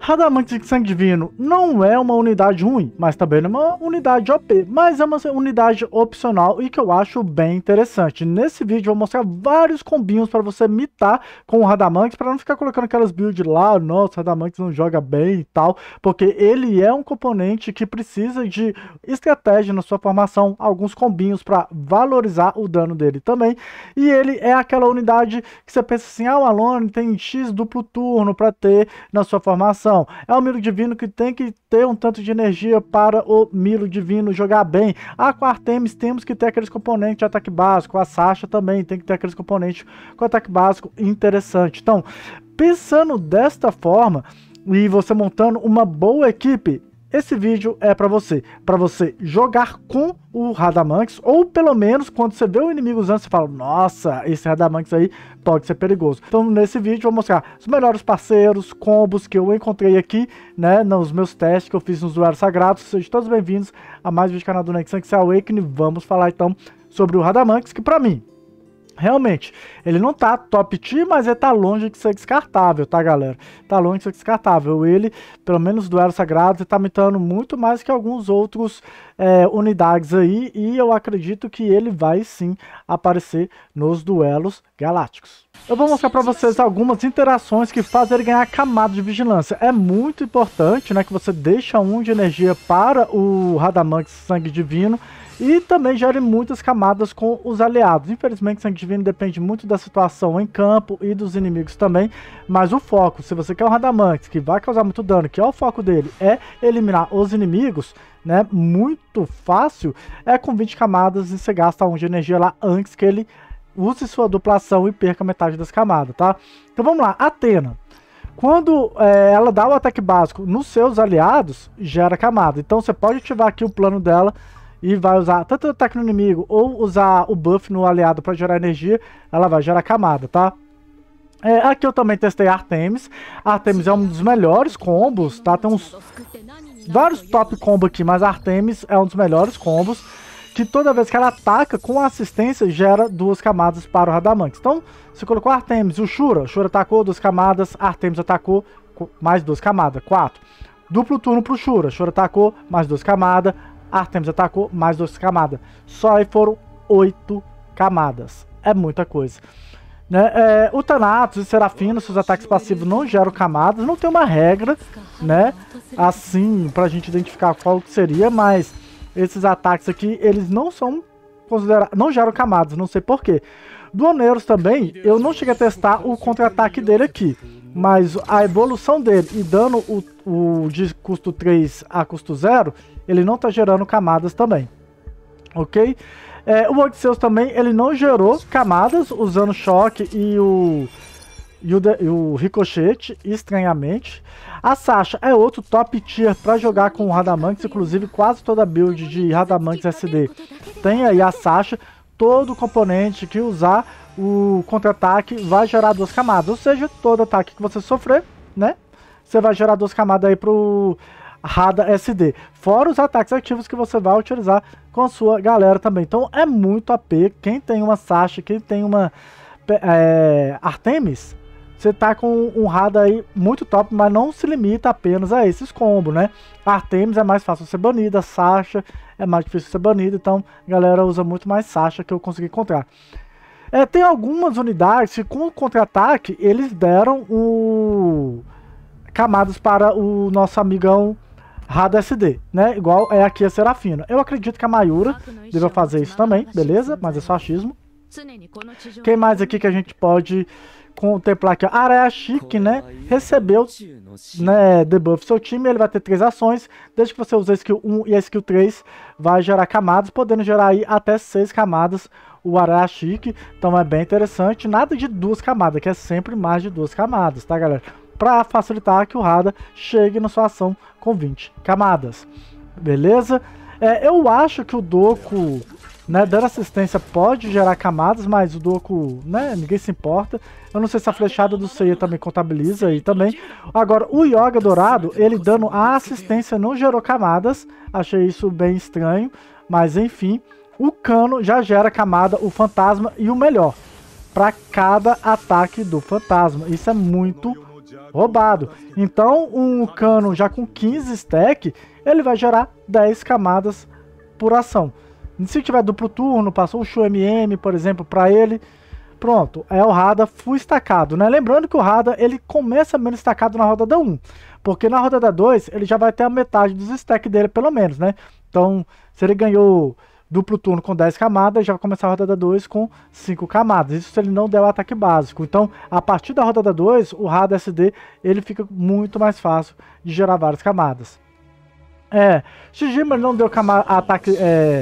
Radamantes de Sangue Divino não é uma unidade ruim, mas também não é uma unidade OP, mas é uma unidade opcional e que eu acho bem interessante. Nesse vídeo eu vou mostrar vários combinhos para você mitar com o Radamantes, para não ficar colocando aquelas builds lá, nossa, o Radamantes não joga bem e tal, porque ele é um componente que precisa de estratégia na sua formação, alguns combinhos para valorizar o dano dele também, e ele é aquela unidade que você pensa assim, o Alone tem X duplo turno para ter na sua formação. É o Milo Divino que tem que ter um tanto de energia para o Milo Divino jogar bem. Com a Artemis temos que ter aqueles componentes de ataque básico. A Sasha também tem que ter aqueles componentes com ataque básico interessante. Então, pensando desta forma e você montando uma boa equipe, esse vídeo é para você jogar com o Radamantes, ou pelo menos quando você vê o inimigo usando, você fala, nossa, esse Radamantes aí pode ser perigoso. Então nesse vídeo eu vou mostrar os melhores parceiros, combos que eu encontrei aqui, né, nos meus testes que eu fiz nos Duelos Sagrados. Sejam todos bem-vindos a mais um vídeo do canal do Nexus Awakening. Vamos falar então sobre o Radamantes, que para mim, realmente, ele não tá top tier, mas ele tá longe de ser descartável, tá, galera? Tá longe de ser descartável. Ele, pelo menos Duelos Sagrados, ele tá mitando muito mais que alguns outros unidades aí, e eu acredito que ele vai sim aparecer nos Duelos Galácticos. Eu vou mostrar para vocês algumas interações que fazem ele ganhar camada de vigilância. É muito importante, né, que você deixa 1 de energia para o Radamantes Sangue Divino, e também gere muitas camadas com os aliados. Infelizmente, Sangue Divino depende muito da situação em campo e dos inimigos também. Mas o foco, se você quer um Radamantes que vai causar muito dano, que é o foco dele, é eliminar os inimigos, né? Muito fácil, é com 20 camadas e você gasta 1 de energia lá antes que ele use sua duplação e perca metade das camadas, tá? Então vamos lá, Athena. Quando ela dá o ataque básico nos seus aliados, gera camada. Então você pode ativar aqui o plano dela e vai usar tanto o ataque no inimigo ou usar o buff no aliado para gerar energia, ela vai gerar camada, tá? Aqui eu também testei a Artemis. A Artemis é um dos melhores combos, tá? Tem vários top combos aqui, mas a Artemis é um dos melhores combos, que toda vez que ela ataca com assistência, gera 2 camadas para o Radamantes. Então, você colocou a Artemis e o Shura atacou 2 camadas, a Artemis atacou mais 2 camadas, 4. Duplo turno pro Shura atacou mais 2 camadas, Artemis atacou mais 2 camadas. Só aí foram 8 camadas. É muita coisa, né? O Thanatos e Serafina, seus ataques passivos não geram camadas. Não tem uma regra, né, assim, pra gente identificar qual que seria, mas esses ataques aqui, eles não são considerados, não geram camadas, não sei porquê. Do Oneiros também, eu não cheguei a testar o contra-ataque dele aqui, mas a evolução dele e dando o de custo 3 a custo 0, ele não tá gerando camadas também, ok? O Odisseus também, ele não gerou camadas usando choque e o ricochete, estranhamente. A Sasha é outro top tier para jogar com o Radamantes, inclusive quase toda build de Radamantes SD tem aí a Sasha. Todo componente que usar o contra-ataque vai gerar 2 camadas, ou seja, todo ataque que você sofrer, né, você vai gerar 2 camadas aí pro Rada SD, fora os ataques ativos que você vai utilizar com a sua galera também. Então é muito AP. Quem tem uma Sasha, quem tem uma Artemis, você tá com um Rada aí muito top, mas não se limita apenas a esses combos, né? A Artemis é mais fácil de ser banida, a Sasha é mais difícil de ser banida, então a galera usa muito mais Sasha, que eu consegui encontrar. Tem algumas unidades que com o contra-ataque eles deram camadas para o nosso amigão Rada SD, né? Igual é aqui a Serafina. Eu acredito que a Mayura deva fazer isso também, beleza? Mas é só achismo. Quem mais aqui que a gente pode contemplar aqui? A Araya Chique, né? Recebeu, né, debuff seu time, ele vai ter 3 ações. Desde que você use a skill 1 e a skill 3, vai gerar camadas, podendo gerar aí até 6 camadas o Araya Chique. Então é bem interessante. Nada de 2 camadas, que é sempre mais de 2 camadas, tá, galera? Para facilitar que o Rada chegue na sua ação com 20 camadas. Beleza? Eu acho que o Doku, né, dando assistência pode gerar camadas, mas o Doku, né, ninguém se importa. Eu não sei se a flechada do Seiya também contabiliza aí também. Agora, o Yoga Dourado, ele dando a assistência não gerou camadas. Achei isso bem estranho, mas enfim. O Cano já gera camada, o Fantasma e o melhor, para cada ataque do Fantasma. Isso é muito roubado. Então, um cano já com 15 stack, ele vai gerar 10 camadas por ação. Se tiver duplo turno, passou o Shu MM, por exemplo, para ele, pronto, é o Rada full estacado, né? Lembrando que o Rada, ele começa menos estacado na rodada 1, porque na rodada 2, ele já vai ter a metade dos stacks dele, pelo menos, né? Então, se ele ganhou duplo turno com 10 camadas, já vai começar a rodada 2 com 5 camadas. Isso se ele não der o ataque básico. Então, a partir da rodada 2, o Rada SD, ele fica muito mais fácil de gerar várias camadas. Shijima não deu ataque...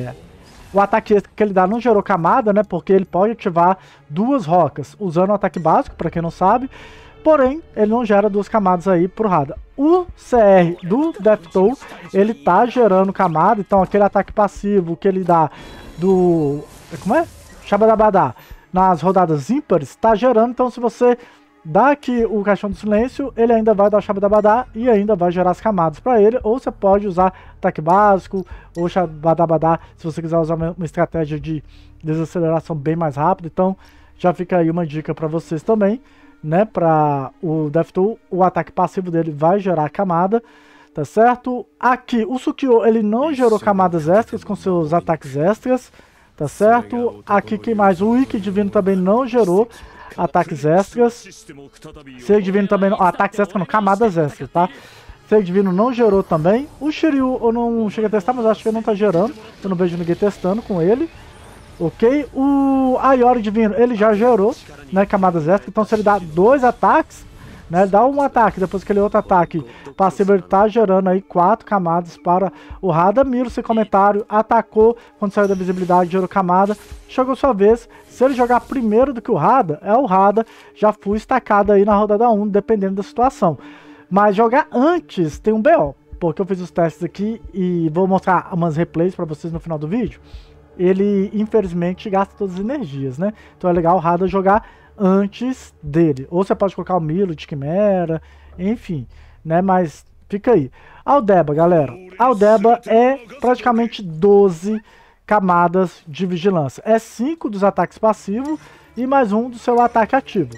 O ataque extra que ele dá não gerou camada, né? Porque ele pode ativar 2 rocas usando o ataque básico, para quem não sabe. Porém, ele não gera 2 camadas aí pro Rada. O CR do Deathtoll, ele tá gerando camada. Então, aquele ataque passivo que ele dá do... Como é? Shabadabadá. Nas rodadas ímpares, tá gerando. Então, se você dá aqui o Caixão do Silêncio, ele ainda vai dar o Shabadabadá e ainda vai gerar as camadas para ele. Ou você pode usar ataque básico ou Shabadabadá, se você quiser usar uma estratégia de desaceleração bem mais rápida. Então, já fica aí uma dica para vocês também, né? Para o Deathtoll, o ataque passivo dele vai gerar camada, tá certo? Aqui, o Sukyo, ele não gerou camadas extras com seus ataques extras, tá certo? Aqui, quem mais? O Ikki Divino também não gerou ataques extras. Ser Divino também não... ataques extras não, camadas extras, tá? Ser Divino não gerou também. O Shiryu eu não cheguei a testar, mas acho que ele não tá gerando. Eu não vejo ninguém testando com ele. Ok? O Ayori Divino, ele já gerou, né, camadas extras. Então se ele dá 2 ataques, né, dá um ataque, depois aquele outro ataque passivo, ele tá gerando aí 4 camadas para o Rada. Miro sem comentário, atacou, quando saiu da visibilidade, gerou camada. Chegou sua vez, se ele jogar primeiro do que o Rada, o Rada já foi estacado aí na rodada 1, dependendo da situação. Mas jogar antes tem um BO, porque eu fiz os testes aqui e vou mostrar umas replays para vocês no final do vídeo. Ele, infelizmente, gasta todas as energias, né? Então é legal o Rada jogar antes dele. Ou você pode colocar o Milo de Quimera, enfim, né? Mas fica aí. Aldeba, galera. Aldeba é praticamente 12 camadas de vigilância. É 5 dos ataques passivos e mais um do seu ataque ativo.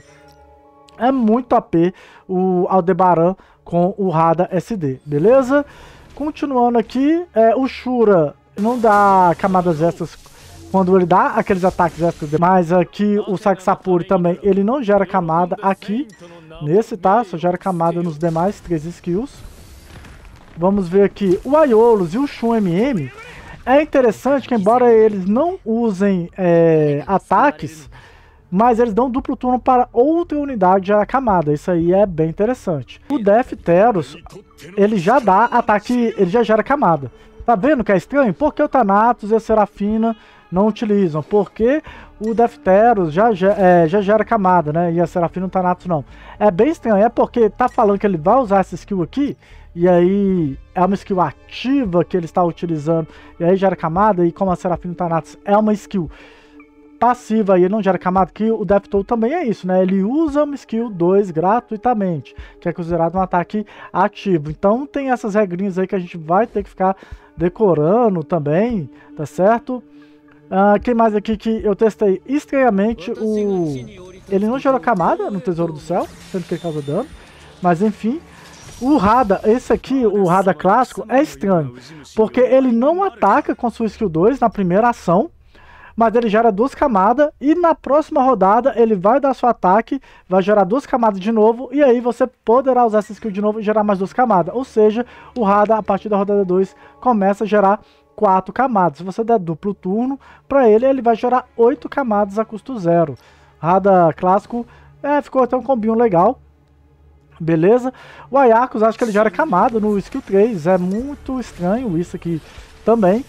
É muito AP o Aldebaran com o Rada SD, beleza? Continuando aqui, o Shura não dá camadas extras quando ele dá aqueles ataques extras, mas aqui o Saxapuri também, ele não gera camada aqui, nesse, tá? Só gera camada nos demais 3 skills. Vamos ver aqui, o Aiolos e o Shun MM, é interessante que embora eles não usem ataques, mas eles dão duplo turno para outra unidade gerar camada, isso aí é bem interessante. O Defteros, ele já dá ataque, ele já gera camada. Tá vendo que é estranho? Porque o Thanatos e a Serafina não utilizam. Porque o Defteros já gera camada, né? E a Serafina e o Thanatos não. É bem estranho. É porque tá falando que ele vai usar essa skill aqui. E aí é uma skill ativa que ele está utilizando. E aí gera camada. E como a Serafina e o Thanatos é uma skill passiva e ele não gera camada, que o Deathtoll também é isso, né? Ele usa uma skill 2 gratuitamente, que é considerado um ataque ativo. Então tem essas regrinhas aí que a gente vai ter que ficar decorando também, tá certo? Quem mais aqui que eu testei estranhamente, ele não gerou camada no Tesouro do Céu, sendo que ele causa dano, mas enfim. O Rada, esse aqui, o Rada clássico, é estranho, porque ele não ataca com sua skill 2 na primeira ação, mas ele gera 2 camadas e na próxima rodada ele vai dar seu ataque, vai gerar 2 camadas de novo e aí você poderá usar essa skill de novo e gerar mais 2 camadas. Ou seja, o Rada a partir da rodada 2 começa a gerar 4 camadas. Se você der duplo turno para ele, ele vai gerar 8 camadas a custo 0. Rada clássico, ficou até um combinho legal. Beleza? O Ayakos, acho que ele gera camada no skill 3, é muito estranho isso aqui também.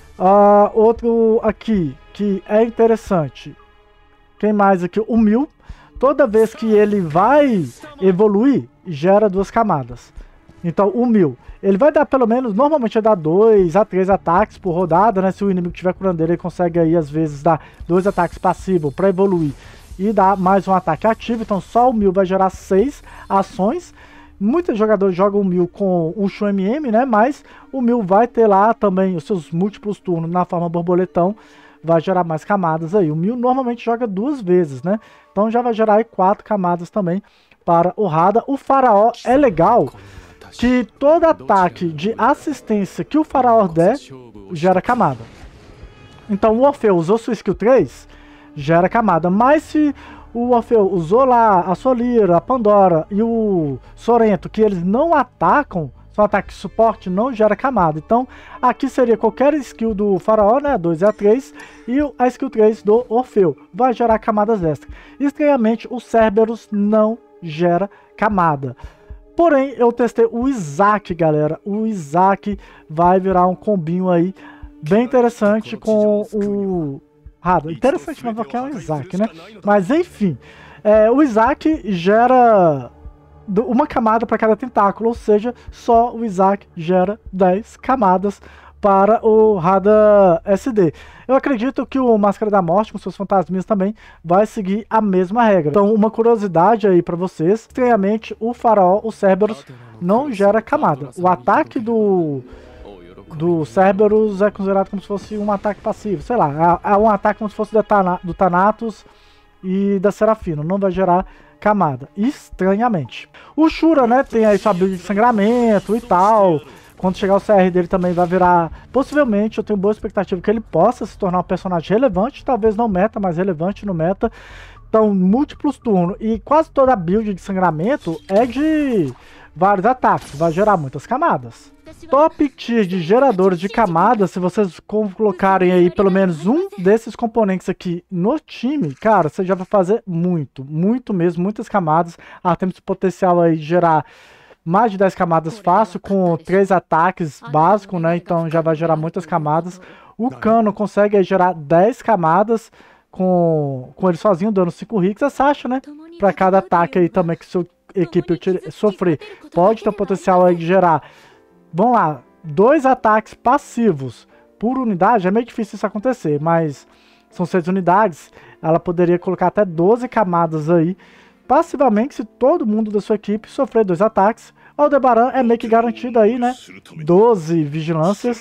Outro aqui que é interessante, quem mais aqui? O Mil, toda vez que ele vai evoluir, gera 2 camadas. Então o Mil, ele vai dar pelo menos, normalmente vai dar 2 a 3 ataques por rodada, né? Se o inimigo estiver curando ele consegue aí às vezes dar 2 ataques passivos para evoluir e dar mais um ataque ativo. Então só o Mil vai gerar 6 ações. Muitos jogadores jogam o Mil com o Shun MM, né? Mas o Mil vai ter lá também os seus múltiplos turnos na forma borboletão. Vai gerar mais camadas aí. O Mil normalmente joga 2 vezes, né? Então já vai gerar aí 4 camadas também para o Hada. O Faraó é legal que todo ataque de assistência que o Faraó der, gera camada. Então o Orfeu usou sua skill 3, gera camada. Mas se o Orfeu usou lá a Solira, a Pandora e o Sorento, que eles não atacam, são ataques de suporte, não gera camada. Então aqui seria qualquer skill do Faraó, né, 2 e a 3, e a skill 3 do Orfeu, vai gerar camadas extras. Estranhamente o Cerberus não gera camada. Porém eu testei o Isaac, galera. O Isaac vai virar um combinho aí bem interessante com o Hada. Interessante não, porque é um Isaac, né? Mas enfim, o Isaac gera uma camada para cada tentáculo, ou seja, só o Isaac gera 10 camadas para o Hada SD. Eu acredito que o Máscara da Morte, com seus fantasminhas também, vai seguir a mesma regra. Então, uma curiosidade aí para vocês, estranhamente, o Faraó, o Cerberus, não gera camada. O ataque do Cerberus é considerado como se fosse um ataque passivo, sei lá, é um ataque como se fosse do Thanatos e da Serafina, não vai gerar camada, estranhamente. O Shura, né, tem aí sua build de sangramento e tal. Quando chegar o CR dele também vai virar, possivelmente, eu tenho boa expectativa que ele possa se tornar um personagem relevante, talvez não meta, mas relevante no meta. Então, múltiplos turnos e quase toda a build de sangramento é de vários ataques, vai gerar muitas camadas. Top tier de geradores de camadas, se vocês colocarem aí pelo menos um desses componentes aqui no time, cara, você já vai fazer muito mesmo, muitas camadas. Temos potencial aí de gerar mais de 10 camadas fácil, com 3 ataques básicos, né? Então já vai gerar muitas camadas. O Cano consegue aí gerar 10 camadas com ele sozinho, dando 5 hits. A Sasha, né? Para cada ataque aí também que sua equipe sofrer, pode ter o potencial aí de gerar, vamos lá, 2 ataques passivos por unidade. É meio difícil isso acontecer, mas são 6 unidades. Ela poderia colocar até 12 camadas aí passivamente se todo mundo da sua equipe sofrer 2 ataques. O Aldebaran é meio que garantido aí, né? 12 vigilâncias.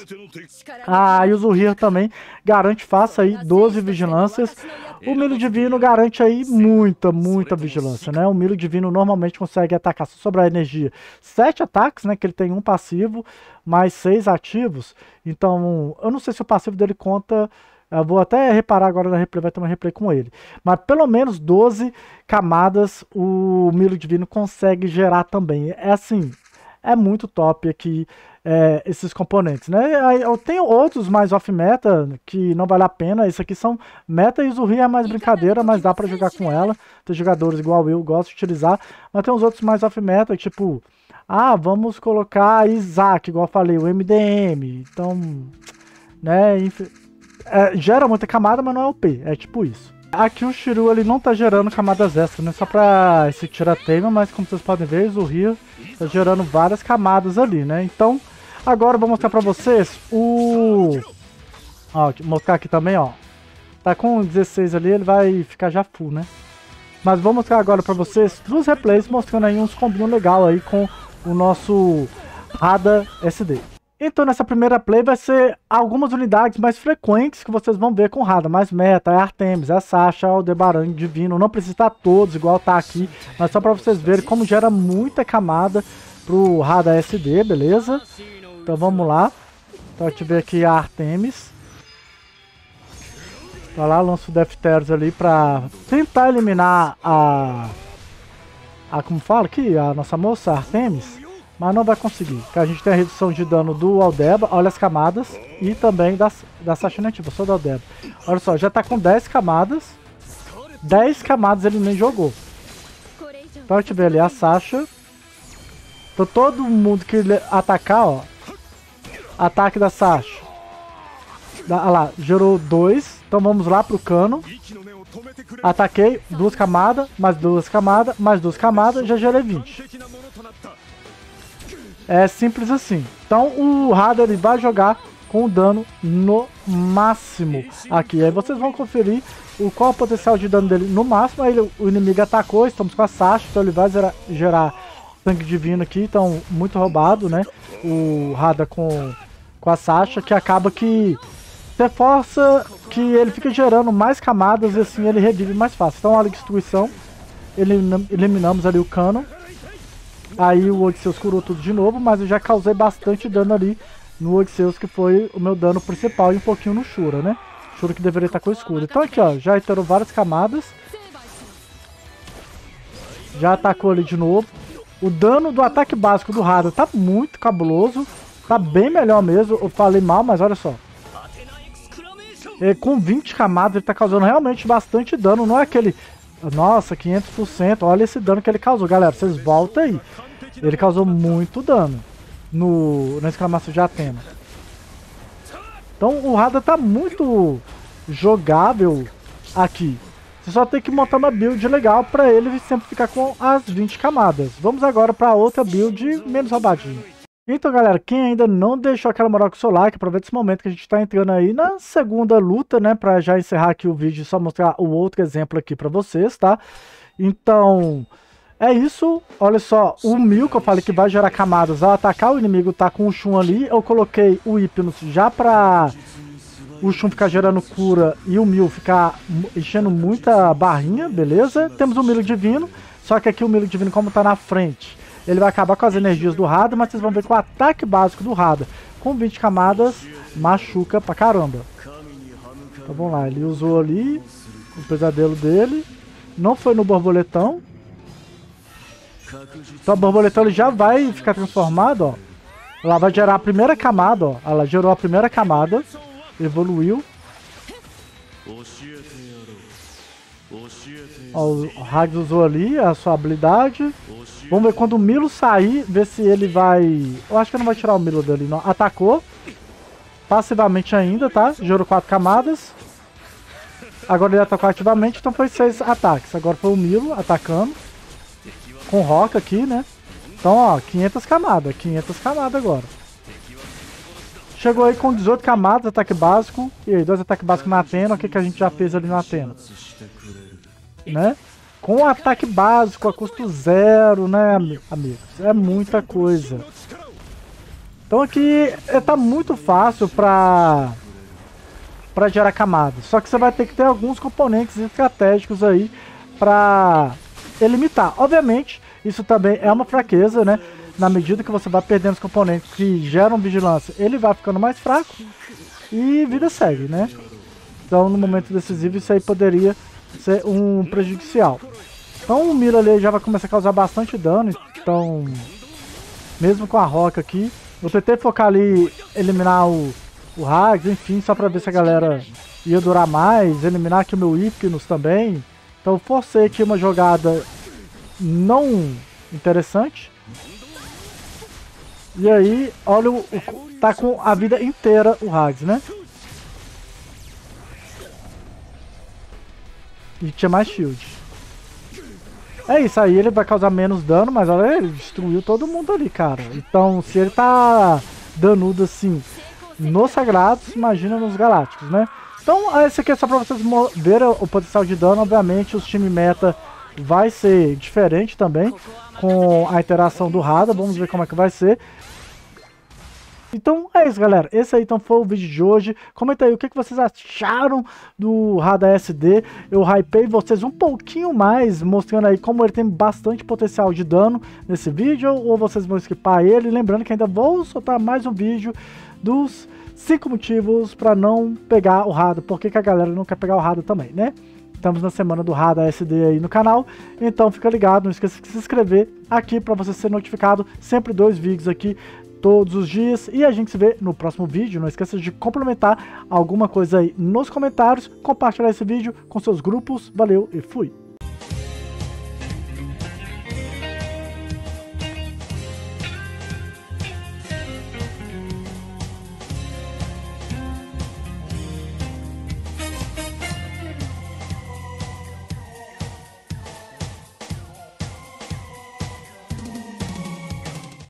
E o Zuhir também garante fácil aí 12 vigilâncias. O Milho Divino garante aí muita vigilância, né? O Milho Divino normalmente consegue atacar, se sobrar energia, 7 ataques, né? Que ele tem um passivo, mais 6 ativos. Então, eu não sei se o passivo dele conta. Eu vou até reparar agora na replay, vai ter uma replay com ele. Mas pelo menos 12 camadas o Milho Divino consegue gerar também. É assim, é muito top aqui esses componentes, né? Eu tenho outros mais off-meta que não vale a pena. Esses aqui são meta e o Zuhir é mais brincadeira, mas dá pra jogar com ela. Tem jogadores igual eu, gosto de utilizar. Mas tem uns outros mais off-meta, tipo, vamos colocar Isaac, igual eu falei, o MDM. Então, né, gera muita camada, mas não é OP, é tipo isso. Aqui o Shiryu ele não tá gerando camadas extras, né? Só pra esse tira-teima, mas como vocês podem ver, o Zuhir tá gerando várias camadas ali, né? Então, agora eu vou mostrar pra vocês o... vou mostrar aqui também, ó. Tá com 16 ali, ele vai ficar já full, né? Mas vou mostrar agora pra vocês 2 replays mostrando aí uns combinhos legal aí com o nosso Hada SD. Então nessa primeira play vai ser algumas unidades mais frequentes que vocês vão ver com Hada, mais meta, é Artemis, é Sasha, Aldebaran, Divino, não precisa estar todos igual tá aqui, mas só para vocês verem como gera muita camada pro Hada SD, beleza? Então vamos lá, então a gente vê aqui a Artemis, tá lá, lança o Defteros ali para tentar eliminar como fala aqui, a nossa moça Artemis. Mas não vai conseguir, porque a gente tem a redução de dano do Aldeba, olha as camadas, e também da Sasha nativa, só do Aldeba. Olha só, já tá com 10 camadas, 10 camadas ele nem jogou. Então a gente vê ali a Sasha. Então todo mundo que ele atacar, ó, ataque da Sasha. Olha lá, gerou 2, então vamos lá pro Cano. Ataquei, 2 camadas, mais 2 camadas, mais 2 camadas, já gerei 20. É simples assim. Então o Hada ele vai jogar com o dano no máximo aqui. Aí vocês vão conferir qual é o potencial de dano dele no máximo. Aí o inimigo atacou, estamos com a Sasha, então ele vai gerar sangue divino aqui. Então muito roubado, né? O Hada com a Sasha, que acaba que você força que ele fica gerando mais camadas e assim ele revive mais fácil. Então olha a destruição. eliminamos ali o Canon. Aí o Odisseus curou tudo de novo, mas eu já causei bastante dano ali no Odisseus, que foi o meu dano principal, e um pouquinho no Shura, né? Shura que deveria estar com escudo. Então aqui, ó, já iterou várias camadas. Já atacou ali de novo. O dano do ataque básico do Hada tá muito cabuloso. Tá bem melhor mesmo. Eu falei mal, mas olha só. Com 20 camadas ele tá causando realmente bastante dano. Não é aquele... Nossa, 500%. Olha esse dano que ele causou, galera. Vocês voltam aí. Ele causou muito dano na exclamação de Athena. Então o Hada tá muito jogável aqui. Você só tem que montar uma build legal para ele sempre ficar com as 20 camadas. Vamos agora para outra build menos roubadinha. Então, galera, quem ainda não deixou aquela moral com o seu like, aproveita esse momento que a gente está entrando aí na segunda luta, né? Para já encerrar aqui o vídeo e só mostrar o outro exemplo aqui para vocês, tá? Então, é isso. Olha só, o Mil que eu falei que vai gerar camadas ao atacar o inimigo, tá com o Shun ali. Eu coloquei o Hypnos já para o Shun ficar gerando cura e o Mil ficar enchendo muita barrinha, beleza? Temos o Milo Divino, só que aqui o Milo Divino, como tá na frente, ele vai acabar com as energias do Hada, mas vocês vão ver que o ataque básico do Hada, com 20 camadas, machuca pra caramba. Então vamos lá, ele usou ali o pesadelo dele, não foi no borboletão. Então o borboletão ele já vai ficar transformado, ó. Ela vai gerar a primeira camada, ó. Ela gerou a primeira camada, evoluiu. Ó, o Hags usou ali a sua habilidade. Vamos ver quando o Milo sair, ver se ele vai... Eu acho que não vai tirar o Milo dele, não. Atacou. Passivamente ainda, tá? Gerou 4 camadas. Agora ele atacou ativamente, então foi 6 ataques. Agora foi o Milo atacando. Com Roca aqui, né? Então, ó, 500 camadas. 500 camadas agora. Chegou aí com 18 camadas, ataque básico. E aí, 2 ataques básicos na Athena. O que, que a gente já fez ali na Athena? Né? Com ataque básico a custo 0, né, amigos? É muita coisa. Então aqui tá muito fácil pra gerar camadas. Só que você vai ter que ter alguns componentes estratégicos aí pra limitar. Obviamente, isso também é uma fraqueza, né? Na medida que você vai perdendo os componentes que geram vigilância, ele vai ficando mais fraco e vida segue, né? Então no momento decisivo isso aí poderia ser um prejudicial. Então o Milo ali já vai começar a causar bastante dano. Então, mesmo com a Roca aqui, eu tentei focar ali, eliminar o Hags, enfim, só pra ver se a galera ia durar mais, eliminar aqui o meu Hypnos também. Então eu forcei aqui uma jogada não interessante. E aí, olha, tá com a vida inteira o Hags, né? E tinha mais shield. É isso aí, ele vai causar menos dano, mas olha, ele destruiu todo mundo ali, cara. Então, se ele tá danudo assim nos Sagrados, imagina nos Galácticos, né? Então, esse aqui é só pra vocês verem o potencial de dano. Obviamente, os time meta vai ser diferente também com a interação do Hada. Vamos ver como é que vai ser. Então é isso, galera. Esse aí então foi o vídeo de hoje. Comenta aí o que vocês acharam do Hada SD. Eu hypei vocês um pouquinho mais, mostrando aí como ele tem bastante potencial de dano nesse vídeo, ou vocês vão skipar ele. Lembrando que ainda vou soltar mais um vídeo dos 5 motivos para não pegar o Hada. Por que a galera não quer pegar o Hada também, né? Estamos na semana do Hada SD aí no canal, então fica ligado, não esqueça de se inscrever aqui para você ser notificado. Sempre 2 vídeos aqui todos os dias, e a gente se vê no próximo vídeo. Não esqueça de complementar alguma coisa aí nos comentários, compartilhar esse vídeo com seus grupos. Valeu e fui!